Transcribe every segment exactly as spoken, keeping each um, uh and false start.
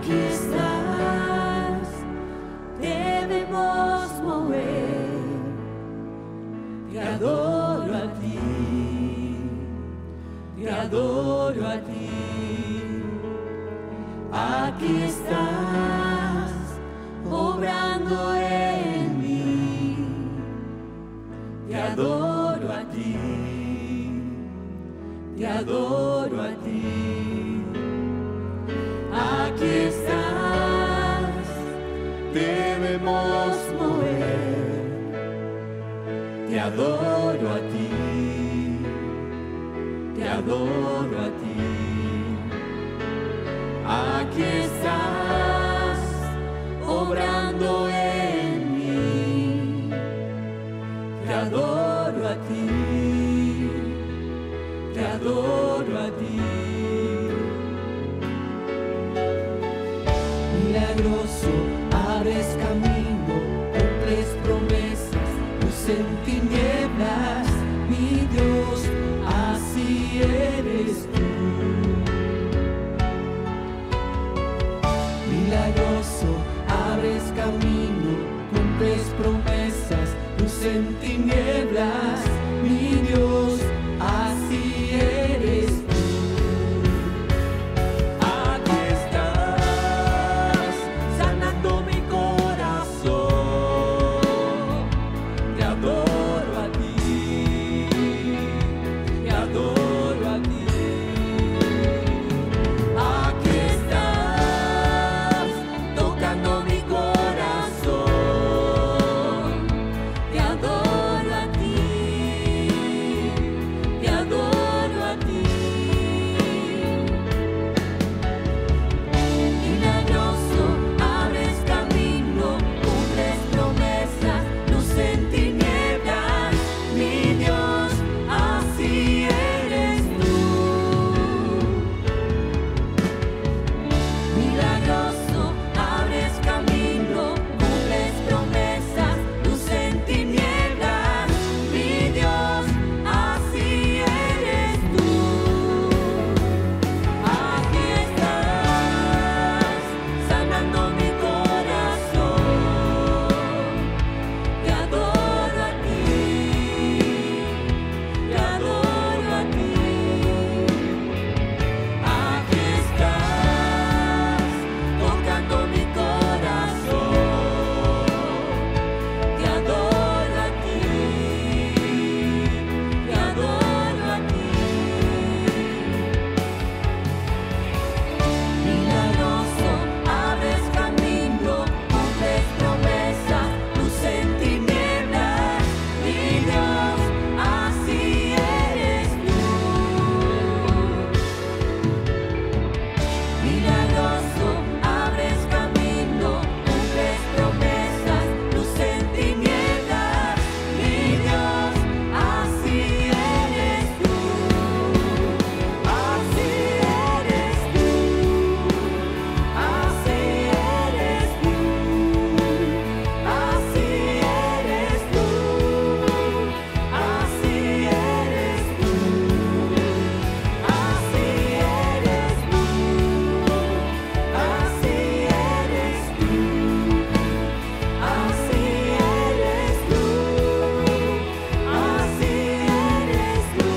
aquí estás, debemos mover. Te adoro a ti, te adoro a ti. Aquí estás, obrando en mí. Te adoro a ti, te adoro a ti. Aquí estás, debemos mover. Te adoro a ti, te adoro a ti. Aquí estás, obrando en mí. Te adoro a ti, te adoro a ti. Milagroso, abres camino, cumples promesas, luz en tinieblas, mi Dios, así eres tú. Milagroso, abres camino, cumples promesas, luz en tinieblas, mi Dios, así eres tú. Aquí estás, sanando mi corazón. Te adoro a ti, te adoro a ti. Aquí estás, tocando mi corazón. Te adoro a ti, te adoro a ti. Milagroso, abres camino, cumples promesas, luz en tinieblas, mi Dios, así eres tú. Milagroso, abres camino, cumples promesas, luz en tinieblas, mi Dios, así eres tú. Aquí estás, sanando mi corazón. Te adoro a ti, te adoro a ti. Aquí estás, tocando mi corazón. Te adoro a ti, te adoro a ti. Milagroso, abres camino, cumples promesas, luz en tinieblas, mi Dios, así eres tú. Milagroso, abres camino, cumples promesas, luz en tinieblas, mi Dios, así eres tú. Así eres tú, así eres tú, así eres tú, así eres tú, así eres tú, así eres tú, así eres tú, así eres tú.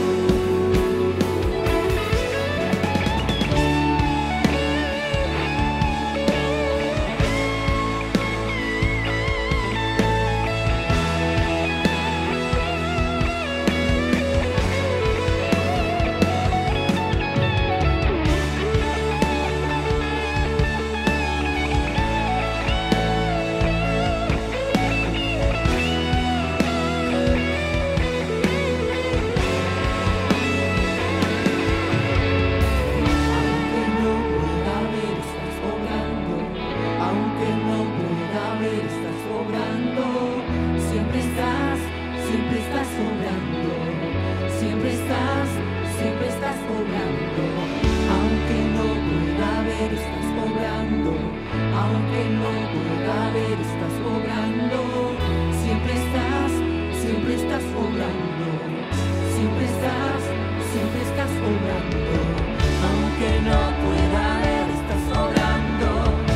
Aunque no pueda ver, estás obrando. Aunque no pueda ver, estás obrando. Siempre estás, siempre estás obrando. Siempre estás, siempre estás obrando. Aunque no pueda ver, estás obrando. Aunque no pueda ver, estás obrando. Siempre estás, siempre estás obrando. Siempre estás, siempre estás obrando. Aunque no pueda ver, estás obrando.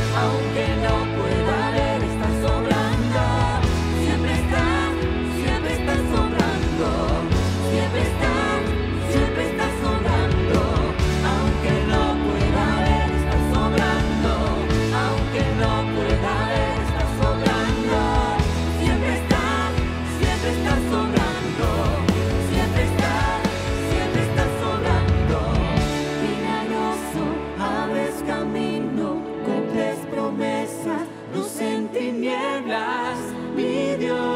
promesas, luz en tinieblas, mi Dios.